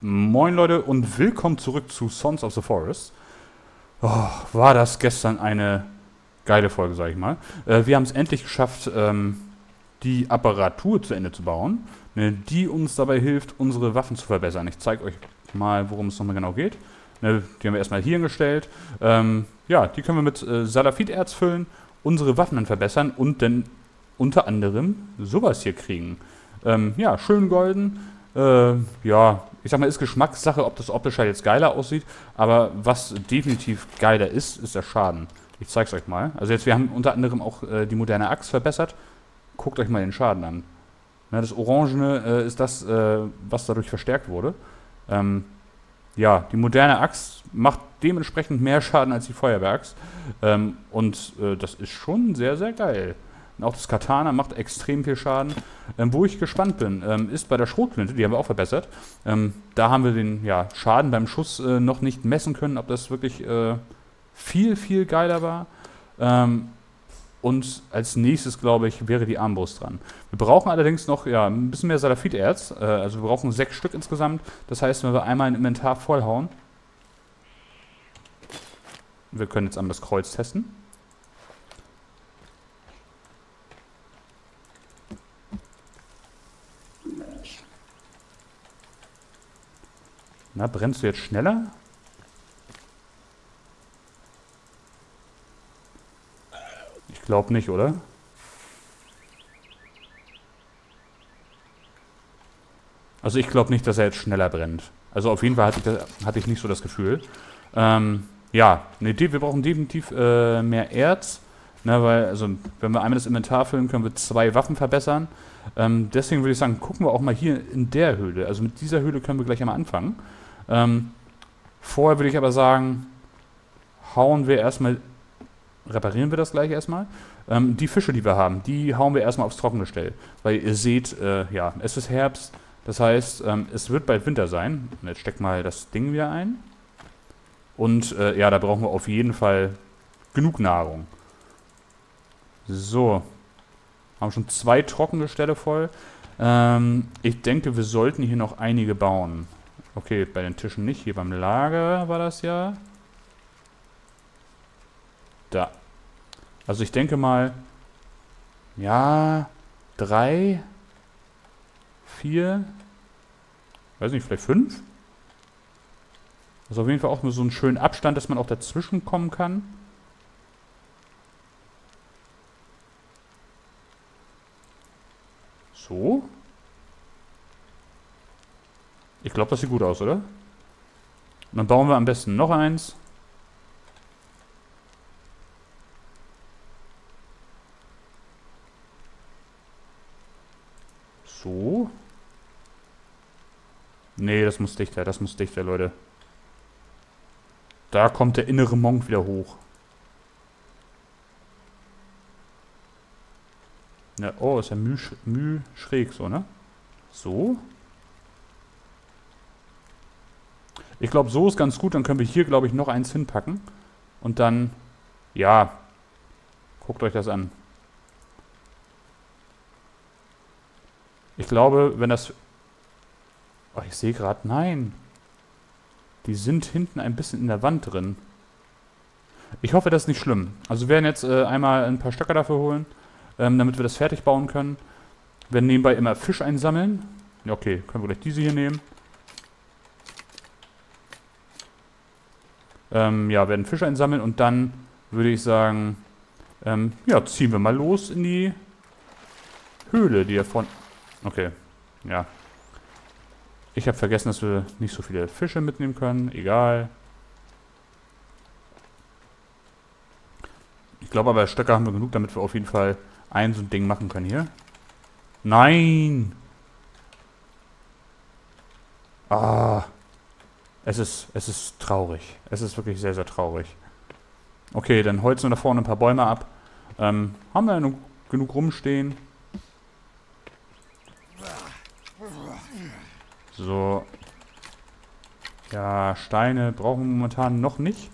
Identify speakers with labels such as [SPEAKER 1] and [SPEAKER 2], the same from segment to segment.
[SPEAKER 1] Moin Leute und willkommen zurück zu Sons of the Forest. Oh, war das gestern eine geile Folge, sag ich mal. Wir haben es endlich geschafft, die Apparatur zu Ende zu bauen, ne, die uns dabei hilft, unsere Waffen zu verbessern. Ich zeige euch mal, worum es nochmal genau geht. Ne, die haben wir erstmal hier hingestellt. Ja, die können wir mit Salafiterz füllen, unsere Waffen dann verbessern und dann unter anderem sowas hier kriegen. Ja, schön golden. Ja, ich sag mal, ist Geschmackssache, ob das optisch halt jetzt geiler aussieht, aber was definitiv geiler ist, ist der Schaden. Ich zeig's euch mal. Also jetzt, wir haben unter anderem auch die moderne Axt verbessert. Guckt euch mal den Schaden an. Na, das Orangene ist das, was dadurch verstärkt wurde. Ja, die moderne Axt macht dementsprechend mehr Schaden als die Feuerwerks. Das ist schon sehr, sehr geil. Und auch das Katana macht extrem viel Schaden. Wo ich gespannt bin, ist bei der Schrotflinte, die haben wir auch verbessert. Da haben wir den Schaden beim Schuss noch nicht messen können, ob das wirklich viel, viel geiler war. Und als nächstes, glaube ich, wäre die Armbrust dran. Wir brauchen allerdings noch ein bisschen mehr Salafiterz. Also wir brauchen 6 Stück insgesamt. Das heißt, wenn wir einmal ein Inventar vollhauen. Wir können jetzt einmal das Kreuz testen. Na, brennst du jetzt schneller? Ich glaube nicht, oder? Also ich glaube nicht, dass er jetzt schneller brennt. Also auf jeden Fall hatte ich nicht so das Gefühl. Ja, ne, wir brauchen definitiv mehr Erz. Ne, weil, also, wenn wir einmal das Inventar füllen, können wir 2 Waffen verbessern. Deswegen würde ich sagen, gucken wir auch mal hier in der Höhle. Also mit dieser Höhle können wir gleich einmal anfangen. Vorher würde ich aber sagen, reparieren wir das gleich erstmal. Die Fische, die wir haben, die hauen wir erstmal aufs Trockengestell. Weil ihr seht, ja, es ist Herbst, das heißt, es wird bald Winter sein. Und jetzt steckt mal das Ding wieder ein. Und ja, da brauchen wir auf jeden Fall genug Nahrung. So. Haben schon 2 Trockengestelle voll. Ich denke, wir sollten hier noch einige bauen. Okay, bei den Tischen nicht. Hier beim Lager war das ja. Da. Also ich denke mal, ja, 3, 4, weiß nicht, vielleicht 5. Also auf jeden Fall auch nur so einen schönen Abstand, dass man auch dazwischen kommen kann. So. Ich glaube, das sieht gut aus, oder? Und dann bauen wir am besten noch eins. So. Nee, das muss dichter, Leute. Da kommt der innere Monk wieder hoch. Ja, oh, ist ja Müh schräg so, ne? So. Ich glaube, so ist ganz gut. Dann können wir hier, glaube ich, noch eins hinpacken. Und dann, ja, guckt euch das an. Ich glaube, wenn das... Oh, ich sehe gerade, nein. Die sind hinten ein bisschen in der Wand drin. Ich hoffe, das ist nicht schlimm. Also wir werden jetzt einmal ein paar Stöcker dafür holen, damit wir das fertig bauen können. Wir werden nebenbei immer Fisch einsammeln. Ja, okay, können wir gleich diese hier nehmen. Ja, werden Fisch einsammeln und dann würde ich sagen, ja, ziehen wir mal los in die Höhle, die davon... Okay, ja. Ich habe vergessen, dass wir nicht so viele Fische mitnehmen können. Egal. Ich glaube aber, Stöcke haben wir genug, damit wir auf jeden Fall so ein Ding machen können hier. Nein! Ah. Es ist traurig. Es ist wirklich sehr, sehr traurig. Okay, dann holzen wir da vorne ein paar Bäume ab. Haben wir genug rumstehen? So. Ja, Steine brauchen wir momentan noch nicht.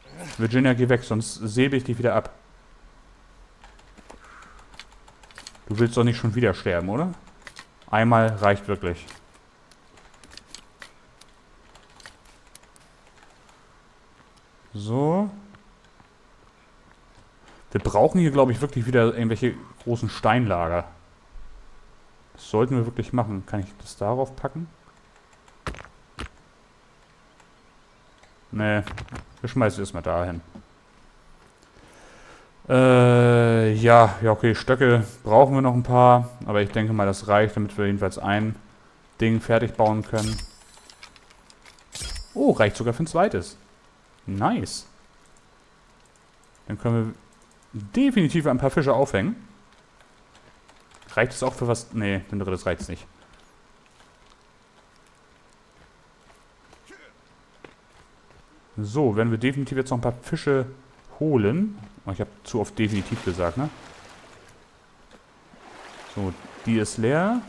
[SPEAKER 1] Virginia, geh weg, sonst säbe ich dich wieder ab. Du willst doch nicht schon wieder sterben, oder? Einmal reicht wirklich. So. Wir brauchen hier, glaube ich, wirklich wieder irgendwelche großen Steinlager. Das sollten wir wirklich machen. Kann ich das darauf packen? Nee, wir schmeißen es mal dahin. Ja, okay, Stöcke brauchen wir noch ein paar, aber ich denke mal, das reicht, damit wir jedenfalls ein Ding fertig bauen können. Oh, reicht sogar für ein zweites. Nice. Dann können wir definitiv ein paar Fische aufhängen. Reicht es auch für was? Nee, den drittes reicht es nicht. So, werden wir definitiv jetzt noch ein paar Fische holen. Oh, ich habe zu oft definitiv gesagt, ne? So, die ist leer.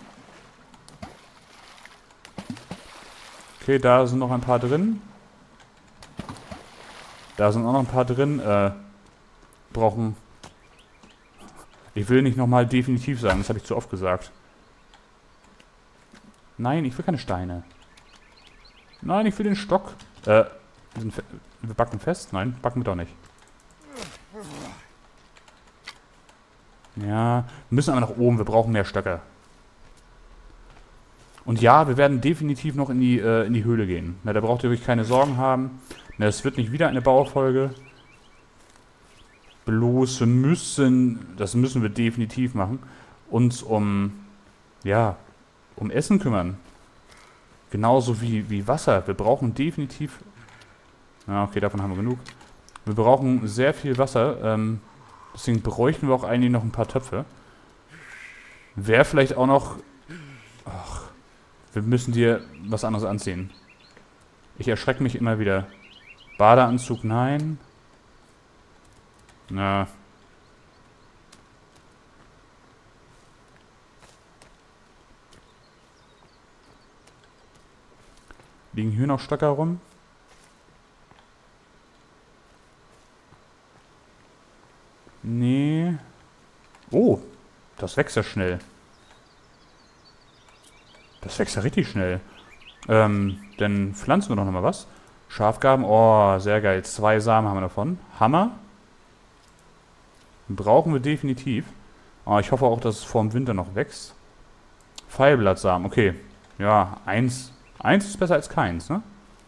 [SPEAKER 1] Okay, da sind noch ein paar drin. Da sind auch noch ein paar drin. Brauchen... Ich will nicht nochmal definitiv sagen, das habe ich zu oft gesagt. Nein, ich will keine Steine. Nein, ich will den Stock. Wir backen fest? Nein, backen wir doch nicht. Ja, wir müssen aber nach oben, wir brauchen mehr Stöcke. Und ja, wir werden definitiv noch in die Höhle gehen. Na, da braucht ihr euch keine Sorgen haben. Na, es wird nicht wieder eine Baufolge. Bloß wir müssen, das müssen wir definitiv machen, uns um Essen kümmern. Genauso wie Wasser. Wir brauchen definitiv... Ja, okay, davon haben wir genug. Wir brauchen sehr viel Wasser. Deswegen bräuchten wir auch eigentlich noch ein paar Töpfe. Wäre vielleicht auch noch... Ach, wir müssen dir was anderes anziehen. Ich erschrecke mich immer wieder. Badeanzug, nein. Na. Liegen hier noch Stöcker rum? Nee. Oh, das wächst ja schnell. Das wächst ja richtig schnell. Dann pflanzen wir doch noch mal was. Schafgarben, oh, sehr geil. 2 Samen haben wir davon. Hammer. Brauchen wir definitiv. Oh, ich hoffe auch, dass es vor dem Winter noch wächst. Pfeilblattsamen, okay. Ja, eins ist besser als keins, ne?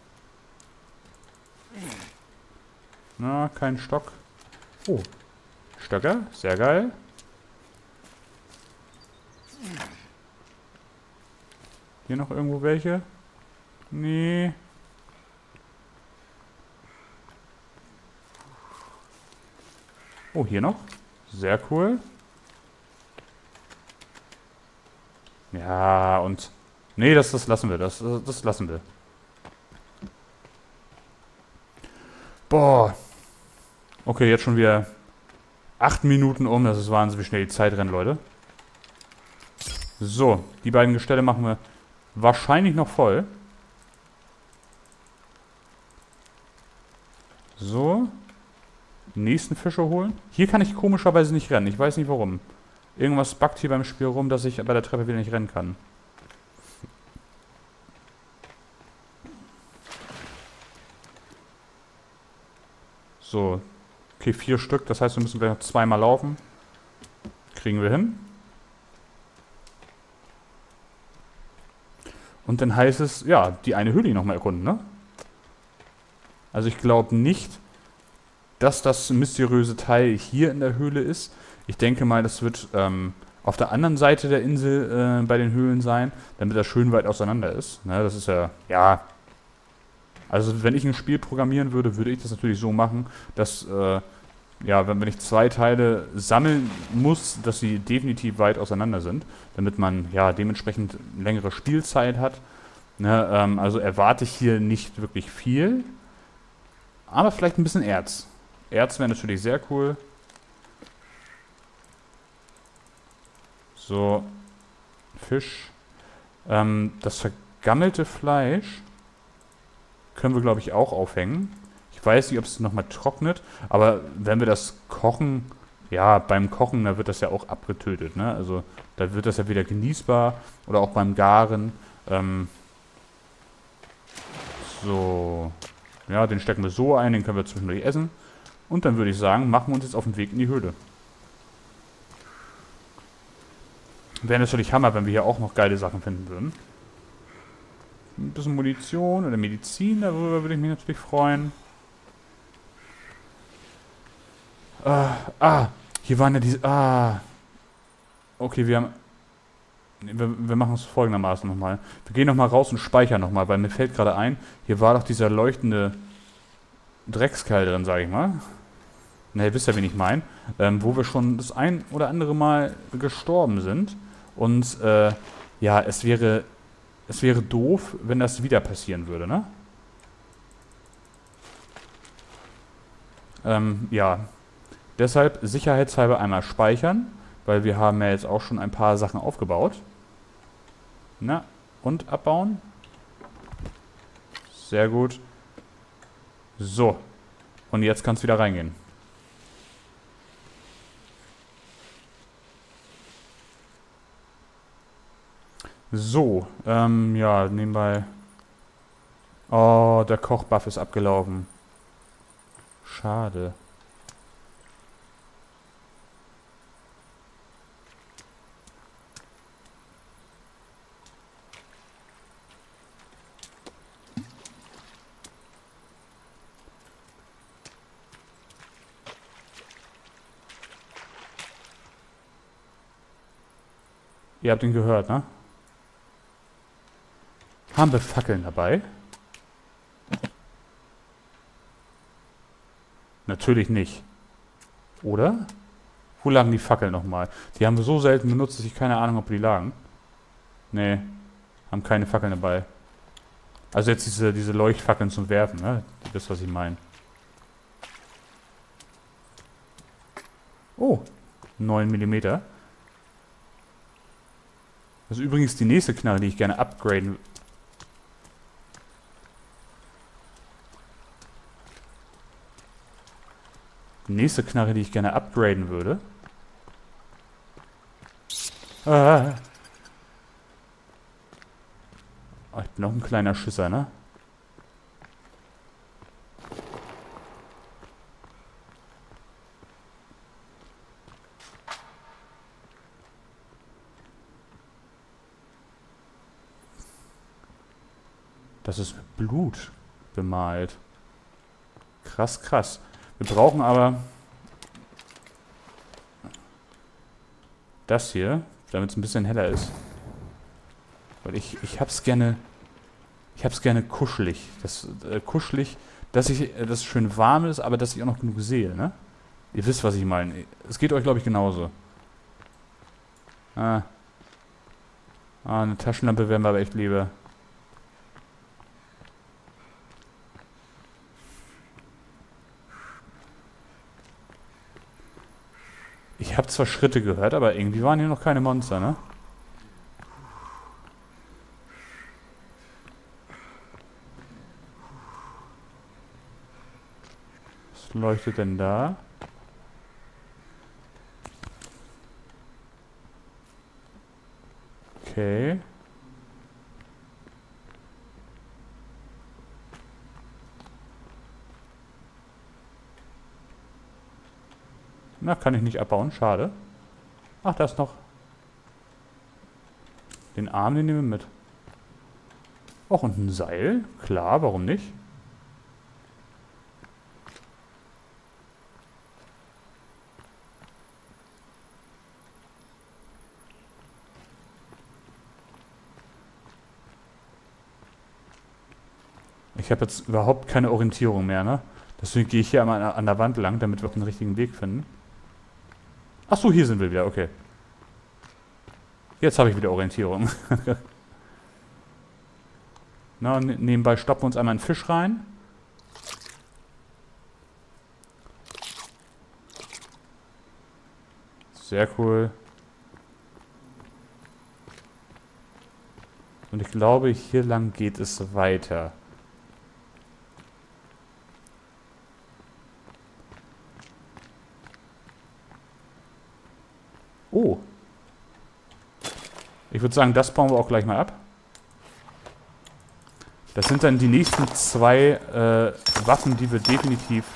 [SPEAKER 1] Na, kein Stock. Oh, Stöcker, sehr geil. Hier noch irgendwo welche? Nee. Oh, hier noch. Sehr cool. Ja, und... Nee, das lassen wir. Das lassen wir. Boah. Okay, jetzt schon wieder 8 Minuten um. Das ist Wahnsinn, wie schnell die Zeit rennt, Leute. So, die beiden Gestelle machen wir wahrscheinlich noch voll. So. Nächsten Fische holen. Hier kann ich komischerweise nicht rennen. Ich weiß nicht warum. Irgendwas buggt hier beim Spiel rum, dass ich bei der Treppe wieder nicht rennen kann. So. Okay, 4 Stück. Das heißt, wir müssen gleich noch 2-mal laufen. Kriegen wir hin. Und dann heißt es, ja, die eine Höhle nochmal erkunden, ne? Also ich glaube nicht, dass das mysteriöse Teil hier in der Höhle ist. Ich denke mal, das wird auf der anderen Seite der Insel bei den Höhlen sein, damit das schön weit auseinander ist. Ne, das ist ja... Also wenn ich ein Spiel programmieren würde, würde ich das natürlich so machen, dass, wenn ich 2 Teile sammeln muss, dass sie definitiv weit auseinander sind, damit man ja dementsprechend längere Spielzeit hat. Ne, also erwarte ich hier nicht wirklich viel, aber vielleicht ein bisschen Erz. Erz wäre natürlich sehr cool. So, Fisch. Das vergammelte Fleisch können wir, glaube ich, auch aufhängen. Ich weiß nicht, ob es nochmal trocknet, aber wenn wir das kochen, Ja, beim Kochen, da wird das ja auch abgetötet, ne? Also da wird das ja wieder genießbar oder auch beim Garen. So, ja, den stecken wir so ein, den können wir zwischendurch essen. Und dann würde ich sagen, machen wir uns jetzt auf den Weg in die Höhle. Wäre natürlich Hammer, wenn wir hier auch noch geile Sachen finden würden. Ein bisschen Munition oder Medizin, darüber würde ich mich natürlich freuen. Hier waren ja diese... Okay, wir haben... Wir machen es folgendermaßen nochmal. Wir gehen nochmal raus und speichern nochmal, weil mir fällt gerade ein, hier war doch dieser leuchtende Dreckskerl drin, sage ich mal. Na, ihr wisst ja, wen ich meine. Wo wir schon das ein oder andere Mal gestorben sind. Und, ja, es wäre doof, wenn das wieder passieren würde, ne? Ja. Deshalb sicherheitshalber einmal speichern, weil wir haben ja jetzt auch schon ein paar Sachen aufgebaut. Na, und abbauen. Sehr gut. So. Und jetzt kann es wieder reingehen. So, ja, nebenbei. Oh, der Kochbuff ist abgelaufen. Schade. Ihr habt ihn gehört, ne? Haben wir Fackeln dabei? Natürlich nicht. Oder? Wo lagen die Fackeln nochmal? Die haben wir so selten benutzt, dass ich keine Ahnung, ob die lagen. Nee, haben keine Fackeln dabei. Also jetzt diese Leuchtfackeln zum Werfen, ne? Das ist, was ich meine. Oh, 9 mm. Das ist übrigens die nächste Knarre, die ich gerne upgraden. Die nächste Knarre, die ich gerne upgraden würde. Ah. Oh, ich bin noch ein kleiner Schisser, ne? Das ist mit Blut bemalt. Krass, krass. Wir brauchen aber das hier, damit es ein bisschen heller ist. Weil ich hab's gerne kuschelig. Kuschelig, dass es schön warm ist, aber dass ich auch noch genug sehe, ne? Ihr wisst, was ich meine. Es geht euch, glaube ich, genauso. Eine Taschenlampe wären wir aber echt lieber. Ich habe zwar Schritte gehört, aber irgendwie waren hier noch keine Monster, ne? Was leuchtet denn da? Okay. Na, kann ich nicht abbauen. Schade. Ach, da ist noch. Den Arm, den nehmen wir mit. Och, und ein Seil? Klar, warum nicht? Ich habe jetzt überhaupt keine Orientierung mehr, ne? Deswegen gehe ich hier einmal an der Wand lang, damit wir auch den richtigen Weg finden. Ach so, hier sind wir wieder, okay. Jetzt habe ich wieder Orientierung. Na, nebenbei stoppen wir uns einmal einen Fisch rein. Sehr cool. Und ich glaube, hier lang geht es weiter. Oh. Ich würde sagen, das bauen wir auch gleich mal ab. Das sind dann die nächsten 2 Waffen, die wir definitiv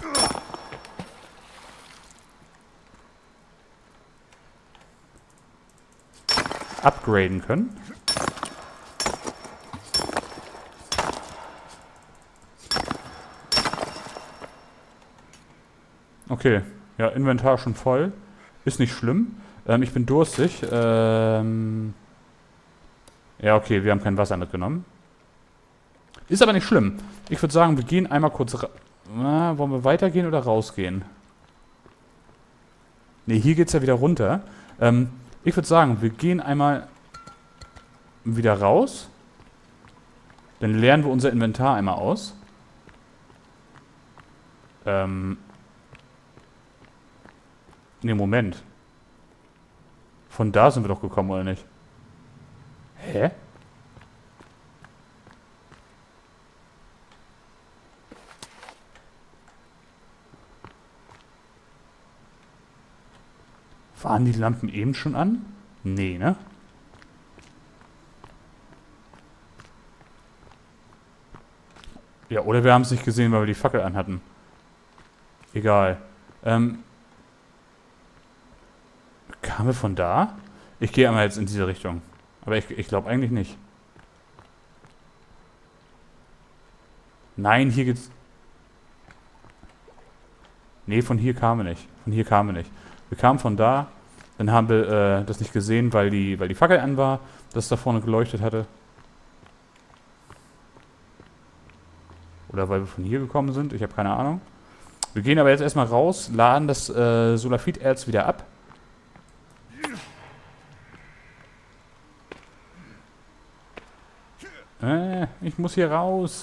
[SPEAKER 1] upgraden können. Okay, ja, Inventar schon voll. Ist nicht schlimm. Ich bin durstig. Ja, okay, wir haben kein Wasser mitgenommen. Ist aber nicht schlimm. Ich würde sagen, wir gehen einmal kurz... wollen wir weitergehen oder rausgehen? Ne, hier geht es ja wieder runter. Ich würde sagen, wir gehen einmal wieder raus. Dann leeren wir unser Inventar einmal aus. Ne, Moment. Von da sind wir doch gekommen, oder nicht? Hä? Waren die Lampen eben schon an? Nee, ne? Ja, oder wir haben es nicht gesehen, weil wir die Fackel anhatten. Egal. Kamen wir von da? Ich gehe einmal jetzt in diese Richtung. Aber ich glaube eigentlich nicht. Nein, hier geht's... Nee, von hier kamen wir nicht. Von hier kamen wir nicht. Wir kamen von da, dann haben wir das nicht gesehen, weil die Fackel an war, das da vorne geleuchtet hatte. Oder weil wir von hier gekommen sind, ich habe keine Ahnung. Wir gehen aber jetzt erstmal raus, laden das Sulfiterz wieder ab. Ich muss hier raus.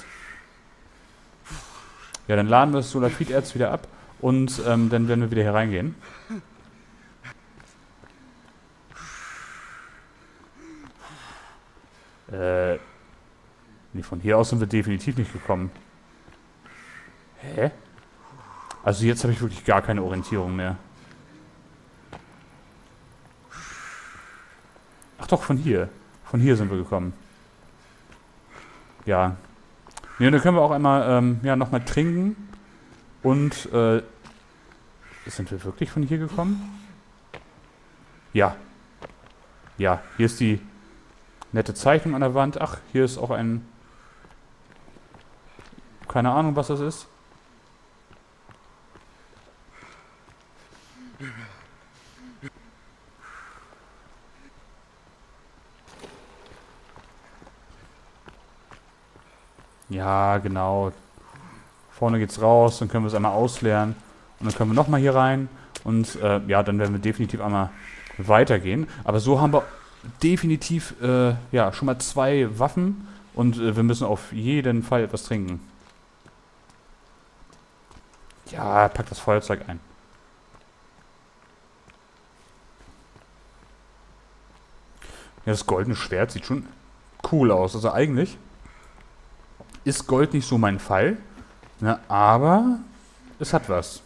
[SPEAKER 1] Ja, dann laden wir das Sulfiterz wieder ab und dann werden wir wieder hier reingehen. Nee, von hier aus sind wir definitiv nicht gekommen. Hä? Also jetzt habe ich wirklich gar keine Orientierung mehr. Ach doch, von hier. Von hier sind wir gekommen. Ja. Ne, dann können wir auch einmal, ja, nochmal trinken. Und, sind wir wirklich von hier gekommen? Ja. Ja, hier ist die nette Zeichnung an der Wand. Ach, hier ist auch ein... Keine Ahnung, was das ist. Ja, genau. Vorne geht's raus, dann können wir es einmal ausleeren. Und dann können wir nochmal hier rein. Und ja, dann werden wir definitiv einmal weitergehen. Aber so haben wir definitiv ja, schon mal 2 Waffen. Und wir müssen auf jeden Fall etwas trinken. Ja, pack das Feuerzeug ein. Ja, das goldene Schwert sieht schon cool aus. Also eigentlich ist Gold nicht so mein Fall. Ne, aber es hat was.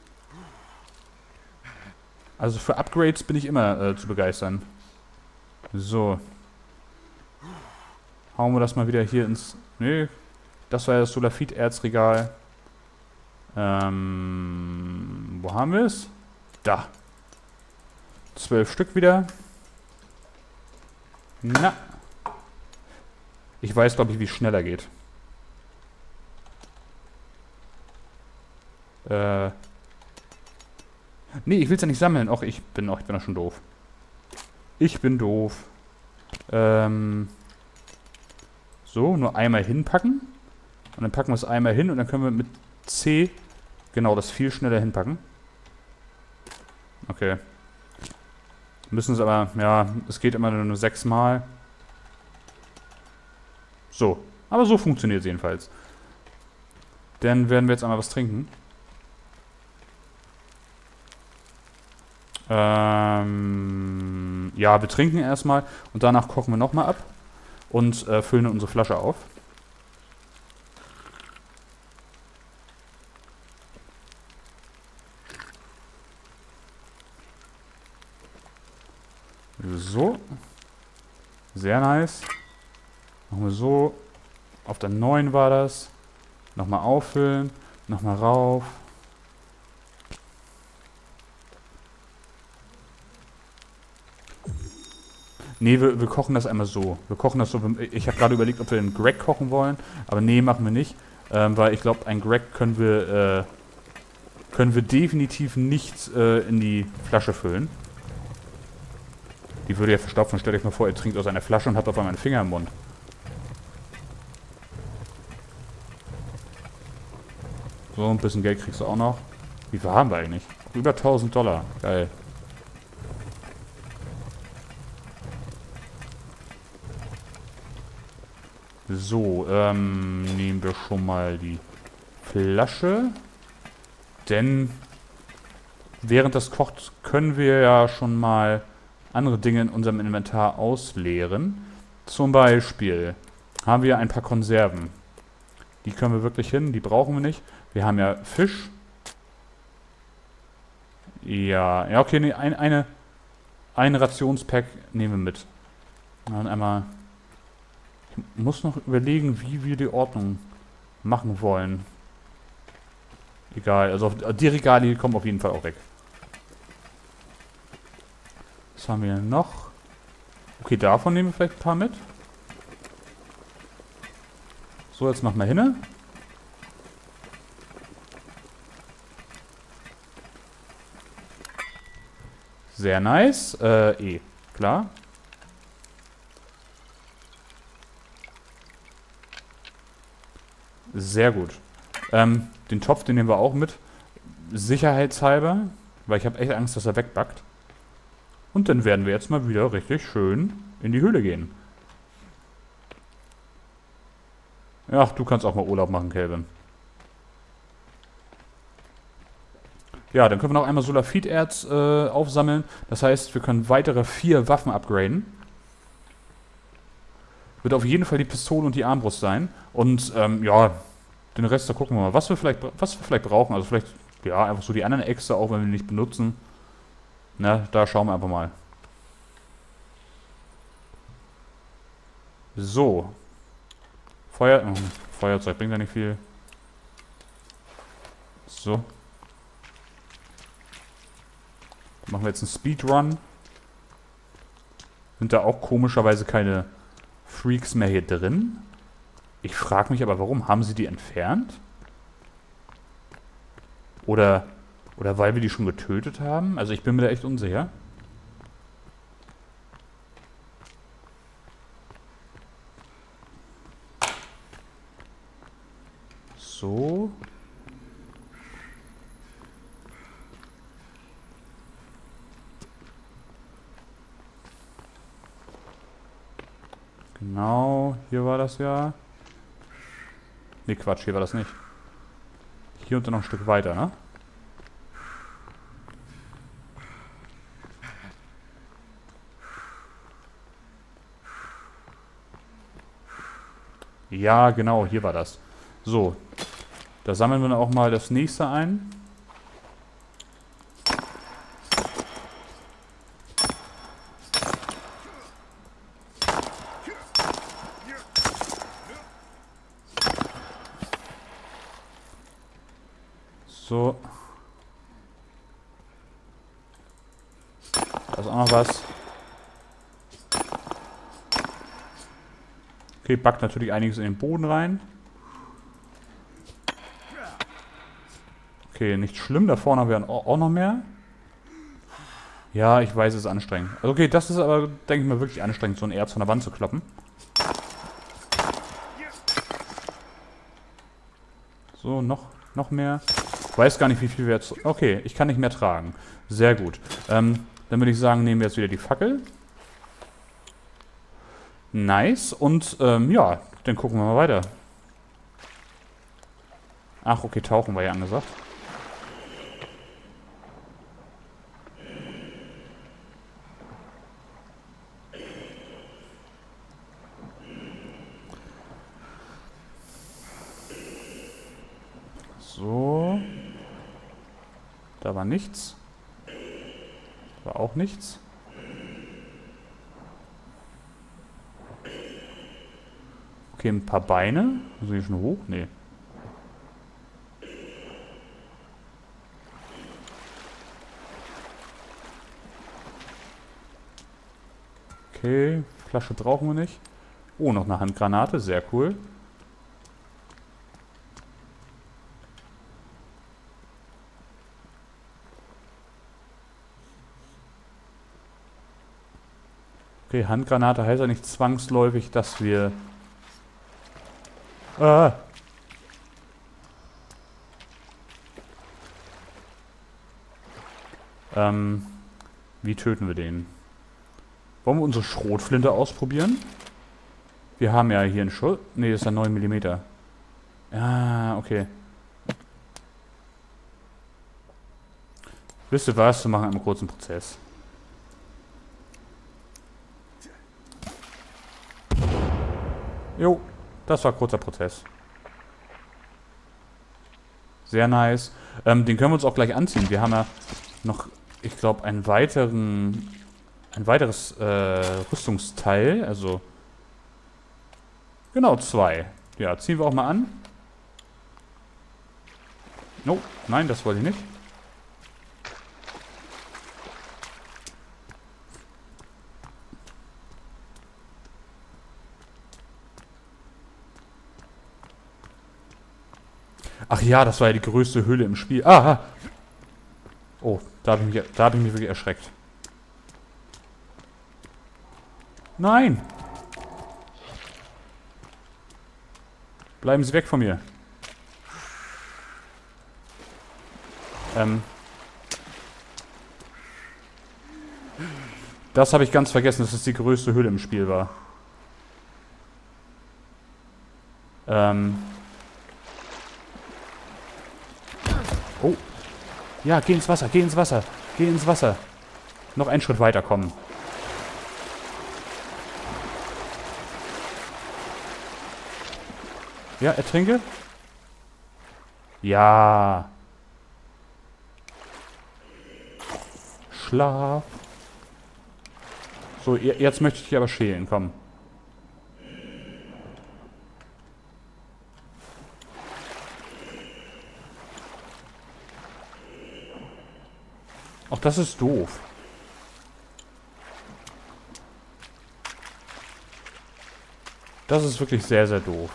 [SPEAKER 1] Also für Upgrades bin ich immer zu begeistern. So. Hauen wir das mal wieder hier ins... Nee, das war ja das Sulfiterzregal. Wo haben wir es? Da. 12 Stück wieder. Na. Ich weiß, glaube ich, wie es schneller geht. Nee, ich will es ja nicht sammeln. Och, ich bin doch schon doof. Ich bin doof. So, nur einmal hinpacken. Und dann packen wir es einmal hin und dann können wir mit C genau das viel schneller hinpacken. Okay. Müssen es aber, ja, es geht immer nur 6 Mal. So. Aber so funktioniert es jedenfalls. Dann werden wir jetzt einmal was trinken. Ja, wir trinken erstmal und danach kochen wir nochmal ab und füllen unsere Flasche auf. So. Sehr nice. Machen wir so. Auf der 9 war das. Nochmal auffüllen. Nochmal rauf. Nee, wir kochen das einmal so. Wir kochen das so. Ich habe gerade überlegt, ob wir den Greg kochen wollen. Aber nee, machen wir nicht. Weil ich glaube, ein Greg können wir definitiv nicht in die Flasche füllen. Die würde ja verstopfen. Stellt euch mal vor, ihr trinkt aus einer Flasche und habt auf einmal einen Finger im Mund. So, ein bisschen Geld kriegst du auch noch. Wie viel haben wir eigentlich? Über $1000. Geil. So, nehmen wir schon mal die Flasche. Denn während das kocht, können wir ja schon mal andere Dinge in unserem Inventar ausleeren. Zum Beispiel haben wir ein paar Konserven. Die können wir wirklich hin, die brauchen wir nicht. Wir haben ja Fisch. Ja, okay, nee, ein Rationspack nehmen wir mit. Dann einmal. Ich muss noch überlegen, wie wir die Ordnung machen wollen. Egal, also die Regale die kommen auf jeden Fall auch weg. Was haben wir noch? Okay, davon nehmen wir vielleicht ein paar mit. So, jetzt machen wir hin. Sehr nice. Klar. Sehr gut. Den Topf, den nehmen wir auch mit. Sicherheitshalber. Weil ich habe echt Angst, dass er wegbackt. Und dann werden wir jetzt mal wieder richtig schön in die Höhle gehen. Ach, du kannst auch mal Urlaub machen, Kelvin. Ja, dann können wir noch einmal Sulfiterz aufsammeln. Das heißt, wir können weitere 4 Waffen upgraden. Wird auf jeden Fall die Pistole und die Armbrust sein. Und ja, den Rest, da gucken wir mal, was wir vielleicht brauchen. Also vielleicht, ja, einfach so die anderen Äxte, auch wenn wir die nicht benutzen. Na, da schauen wir einfach mal. So. Feuerzeug bringt ja nicht viel. So. Dann machen wir jetzt einen Speedrun. Sind da auch komischerweise keine Freaks mehr hier drin? Ich frage mich aber, warum? Haben sie die entfernt? Oder weil wir die schon getötet haben? Also ich bin mir da echt unsicher. So. Genau, hier war das ja. Ne, Quatsch, hier war das nicht. Hier und dann noch ein Stück weiter, ne? Ja, genau, hier war das. So, da sammeln wir dann auch mal das nächste ein. So. Da ist auch noch was. Okay, backt natürlich einiges in den Boden rein. Okay, nicht schlimm. Da vorne haben wir auch noch mehr. Ja, ich weiß, es ist anstrengend. Also okay, das ist aber, denke ich mal, wirklich anstrengend, so ein Erz von der Wand zu kloppen. So, noch mehr. Ich weiß gar nicht, wie viel wir jetzt... Okay, ich kann nicht mehr tragen. Sehr gut. Dann würde ich sagen, nehmen wir jetzt wieder die Fackel. Nice. Und ja, dann gucken wir mal weiter. Ach, okay, tauchen war ja angesagt. So. Da war nichts. War auch nichts. Okay, ein paar Beine. Muss ich schon hoch? Nee. Okay, Flasche brauchen wir nicht. Oh, noch eine Handgranate, sehr cool. Okay, Handgranate heißt ja nicht zwangsläufig, dass wir... Ah! Wie töten wir den? Wollen wir unsere Schrotflinte ausprobieren? Wir haben ja hier einen Schuss. Ne, das ist ja 9 mm. Ah, okay. Wisst ihr was? Wir machen einen kurzen Prozess. Jo, das war ein kurzer Prozess. Sehr nice. Den können wir uns auch gleich anziehen. Wir haben ja noch, ich glaube, ein weiteres Rüstungsteil. Also, genau, 2. Ja, ziehen wir auch mal an. No, nein, das wollte ich nicht. Ach ja, das war ja die größte Höhle im Spiel. Ah! Oh, da habe ich mich wirklich erschreckt. Nein! Bleiben Sie weg von mir. Das habe ich ganz vergessen, dass es die größte Höhle im Spiel war. Oh. Ja, geh ins Wasser, geh ins Wasser, geh ins Wasser. Noch einen Schritt weiter kommen. Ja, ertrinke. Ja. Schlaf. So, jetzt möchte ich dich aber schälen, komm. Ach, das ist doof. Das ist wirklich sehr, sehr doof.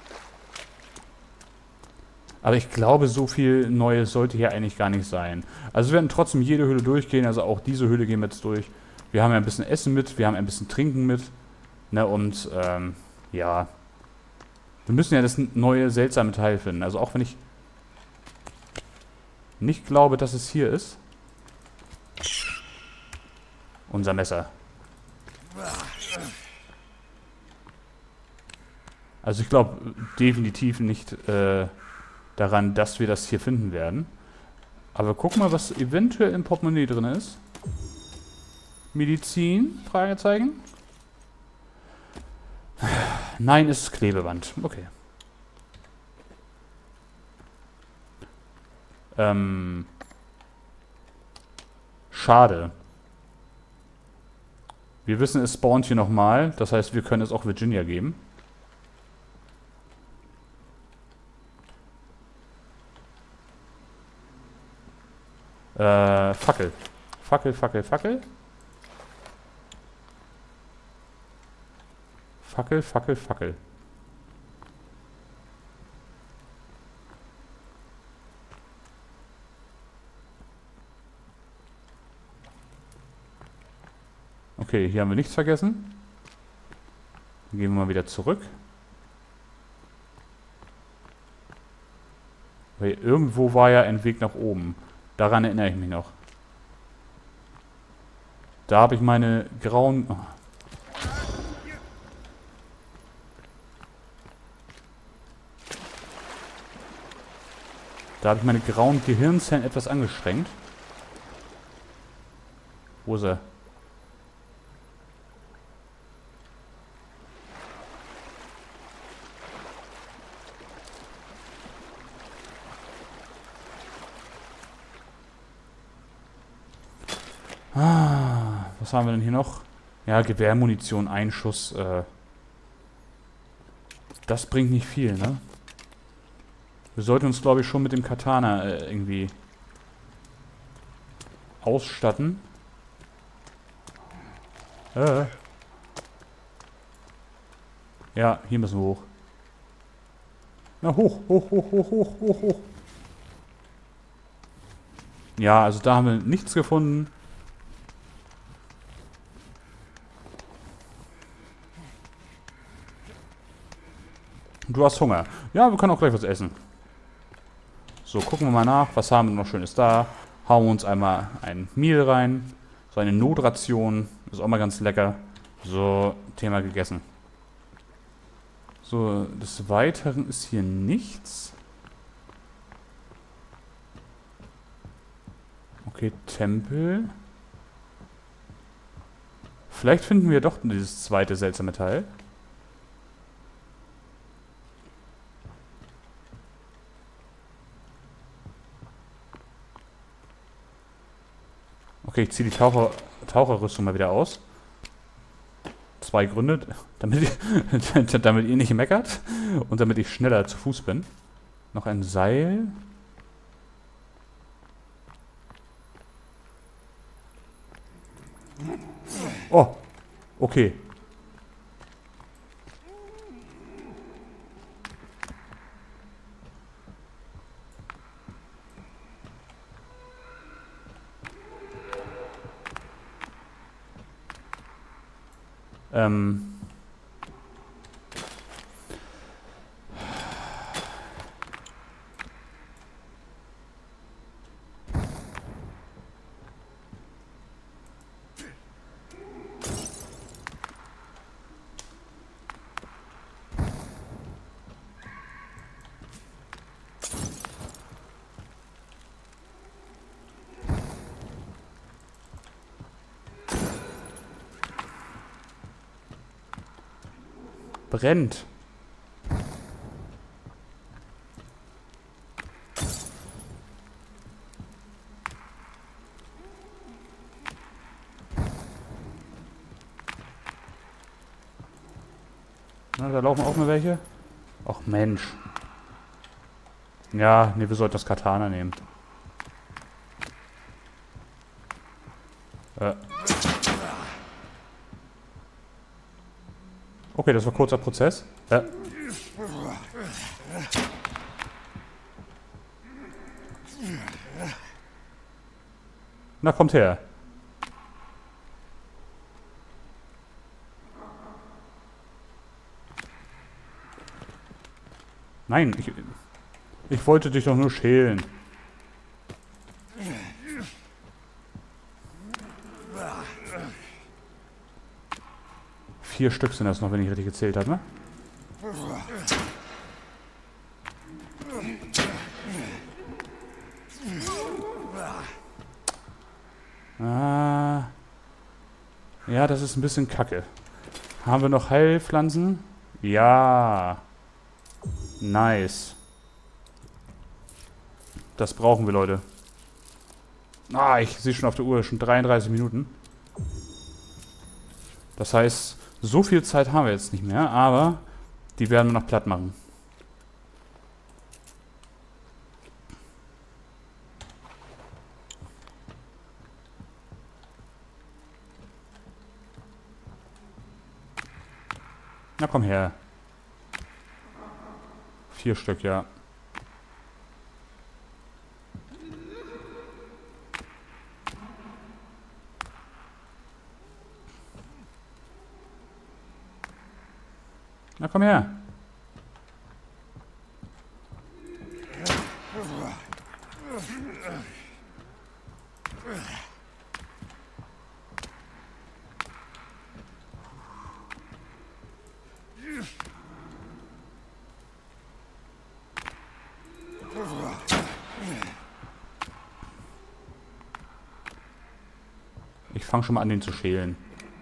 [SPEAKER 1] Aber ich glaube, so viel Neues sollte hier eigentlich gar nicht sein. Also wir werden trotzdem jede Höhle durchgehen, also auch diese Höhle gehen wir jetzt durch. Wir haben ja ein bisschen Essen mit, wir haben ein bisschen Trinken mit. Ne, und, ja. Wir müssen ja das neue, seltsame Teil finden. Also auch wenn ich nicht glaube, dass es hier ist. Unser Messer. Also ich glaube definitiv nicht daran, dass wir das hier finden werden. Aber guck mal, was eventuell im Portemonnaie drin ist. Medizin? Fragezeichen. Nein, es ist Klebeband. Okay. Schade. Wir wissen, es spawnt hier nochmal. Das heißt, wir können es auch Virginia geben. Fackel. Fackel, Fackel, Fackel. Fackel, Fackel, Fackel. Okay, hier haben wir nichts vergessen. Dann gehen wir mal wieder zurück. Weil irgendwo war ja ein Weg nach oben. Daran erinnere ich mich noch. Da habe ich meine grauen... Oh. Da habe ich meine grauen Gehirnzellen etwas angestrengt. Wo ist er? Was haben wir denn hier noch? Ja, Gewehrmunition, ein Schuss. Das bringt nicht viel, ne? Wir sollten uns, glaube ich, schon mit dem Katana irgendwie ausstatten. Ja, hier müssen wir hoch. Na, hoch, hoch, hoch, hoch, hoch, hoch, hoch. Ja, also da haben wir nichts gefunden. Du hast Hunger. Ja, wir können auch gleich was essen. So, gucken wir mal nach. Was haben wir noch Schönes da? Hauen wir uns einmal ein Meal rein. So eine Notration. Ist auch mal ganz lecker. So, Thema gegessen. So, des Weiteren ist hier nichts. Okay, Tempel. Vielleicht finden wir doch dieses zweite seltsame Teil. Okay, ich ziehe die Taucherrüstung mal wieder aus. 2 Gründe, damit ihr nicht meckert und damit ich schneller zu Fuß bin. Noch ein Seil. Oh, okay. Ähm. Brennt. Na, da laufen auch noch welche. Ach Mensch. Ja, nee, wir sollten das Katana nehmen. Okay, das war kurzer Prozess. Na, kommt her. Nein, ich wollte dich doch nur schälen. Vier Stück sind das noch, wenn ich richtig gezählt habe, ne? Ah. Ja, das ist ein bisschen kacke. Haben wir noch Heilpflanzen? Ja. Nice. Das brauchen wir, Leute. Ah, ich sehe schon auf der Uhr, schon 33 Minuten. Das heißt, so viel Zeit haben wir jetzt nicht mehr, aber die werden wir noch platt machen. Na komm her. 4 Stück, ja. Na komm her. Ich fange schon mal an, den zu schälen.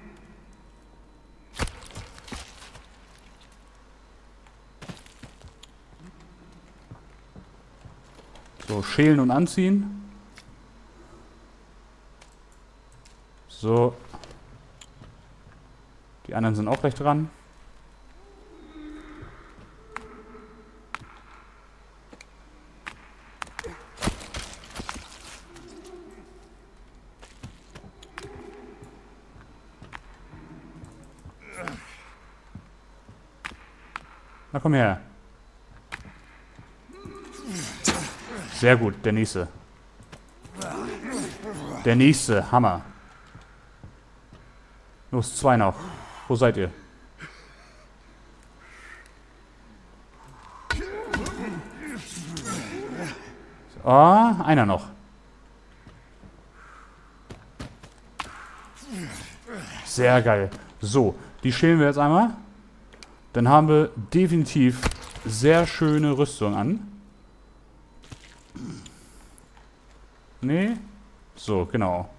[SPEAKER 1] So, schälen und anziehen. So. Die anderen sind auch gleich dran. Na komm her. Sehr gut, der nächste. Der nächste, Hammer. Los, 2 noch. Wo seid ihr? Ah, einer noch. Sehr geil. So, die schälen wir jetzt einmal. Dann haben wir definitiv sehr schöne Rüstung an. Nee? So, genau.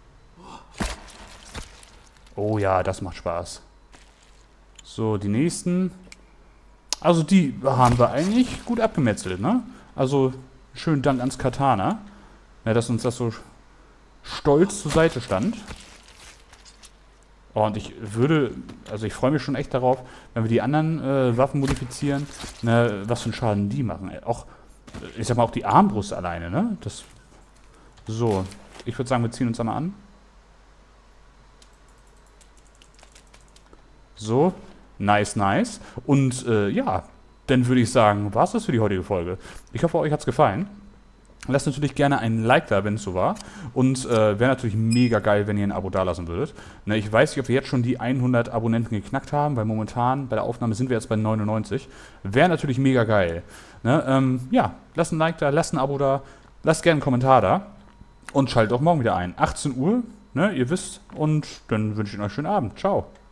[SPEAKER 1] Oh ja, das macht Spaß. So, die nächsten. Also die haben wir eigentlich gut abgemetzelt, ne? Also schönen Dank ans Katana, ja, dass uns das so stolz zur Seite stand. Oh, und ich freue mich schon echt darauf, wenn wir die anderen Waffen modifizieren, ne, was für einen Schaden die machen. Auch, ich sag mal, auch die Armbrust alleine, ne? Das. So, ich würde sagen, wir ziehen uns einmal an. So, nice, nice. Und ja, dann würde ich sagen, war es das für die heutige Folge. Ich hoffe, euch hat es gefallen. Lasst natürlich gerne einen Like da, wenn es so war. Und wäre natürlich mega geil, wenn ihr ein Abo dalassen würdet. Ne, ich weiß nicht, ob wir jetzt schon die 100 Abonnenten geknackt haben, weil momentan bei der Aufnahme sind wir jetzt bei 99. Wäre natürlich mega geil. Ne, ja, lasst ein Like da, lasst ein Abo da, lasst gerne einen Kommentar da. Und schaltet auch morgen wieder ein. 18 Uhr, ne, ihr wisst. Und dann wünsche ich euch einen schönen Abend. Ciao.